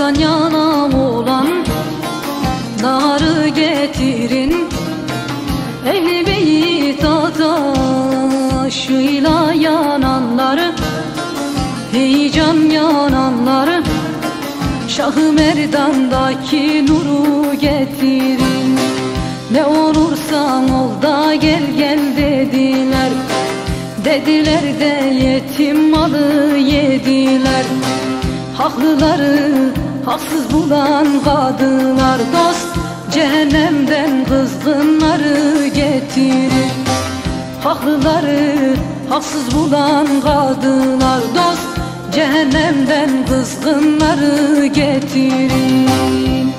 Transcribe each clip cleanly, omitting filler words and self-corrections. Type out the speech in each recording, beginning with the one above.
Hak'tan yana olan narı getirin. Ehli beyt ataşıyla yananları, heyecan yananları, Şah-ı Merdan'daki nuru getirin. Ne olursan ol da gel gel dediler, dediler de yetim malı yediler. Haklıları haksız bulan kadınlar, dost cehennemden kızgınları getirir. Haklıları haksız bulan kadınlar, dost cehennemden kızgınları getirin.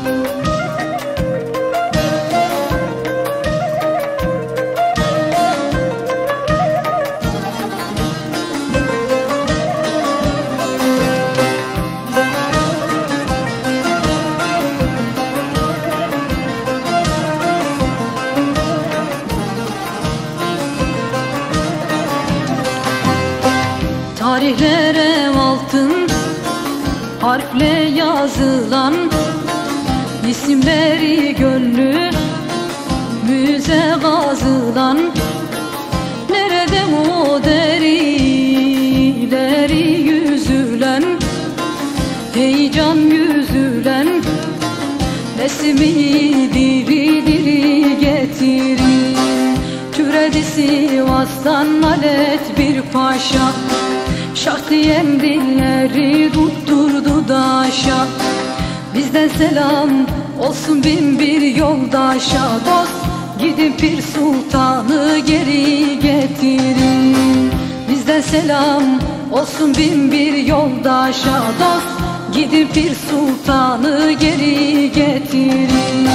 Tarihlere altın harfle yazılan isimleri gönlü müze kazılan, nerede o derileri yüzülen, heyecan yüzülen resmi diri diri getirin. Türedi Sivas'tan alet bir paşa, Şah diyen dilleri tutturdu daşa. Bizden selam olsun bin bir yoldaşa, dost gidin Pir Sultan'ı geri getirin. Bizden selam olsun bin bir yoldaşa, dost gidin Pir Sultan'ı geri getirin.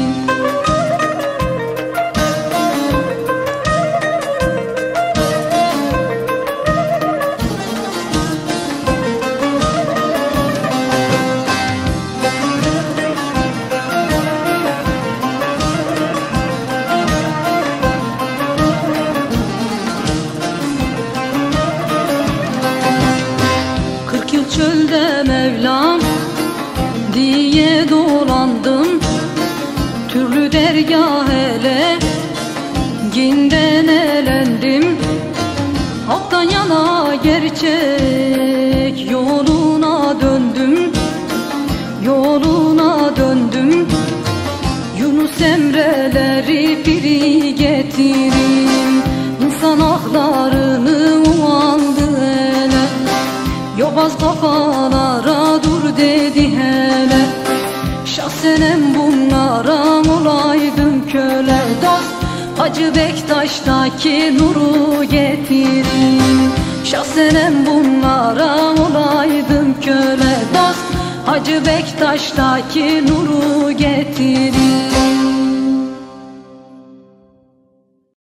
40 yıl çölde Mevlam diye dolandım, türlü dergâh hele ginden elendim. Hak'tan yana gerçek yoluna döndüm, yoluna döndüm. Yunus Emre'leri biri getirin, insan haklarını umandı hele. Yobaz kafalara dur dedi hele, şahsenem bunlara olaydım köle. Dost Hacı Bektaş'taki nuru getirin, şahsenem bunlara olaydım köle. Dost Hacı Bektaş'taki nuru getirin.